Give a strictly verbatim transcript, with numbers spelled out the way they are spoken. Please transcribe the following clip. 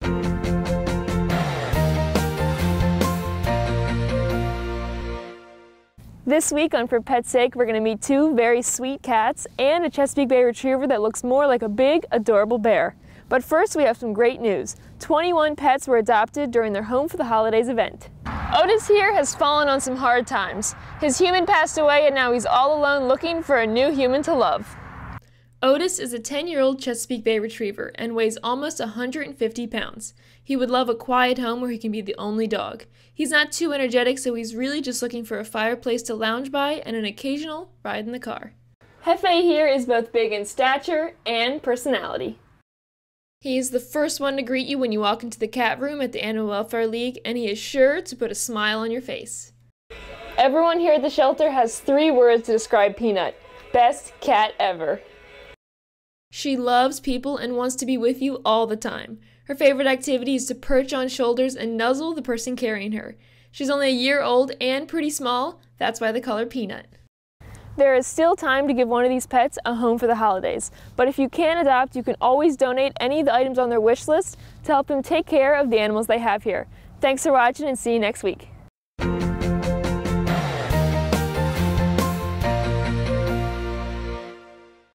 This week on For Pet's Sake, we're going to meet two very sweet cats and a Chesapeake Bay Retriever that looks more like a big, adorable bear. But first, we have some great news. twenty-one pets were adopted during their Home for the Holidays event. Otis here has fallen on some hard times. His human passed away and now he's all alone looking for a new human to love. Otis is a ten-year-old Chesapeake Bay Retriever and weighs almost one hundred fifty pounds. He would love a quiet home where he can be the only dog. He's not too energetic, so he's really just looking for a fireplace to lounge by and an occasional ride in the car. Jefe here is both big in stature and personality. He is the first one to greet you when you walk into the cat room at the Animal Welfare League, and he is sure to put a smile on your face. Everyone here at the shelter has three words to describe Peanut: best cat ever. She loves people and wants to be with you all the time. Her favorite activity is to perch on shoulders and nuzzle the person carrying her. She's only a year old and pretty small, that's why they call her Peanut. There is still time to give one of these pets a home for the holidays, but if you can't adopt, you can always donate any of the items on their wish list to help them take care of the animals they have here. Thanks for watching and see you next week.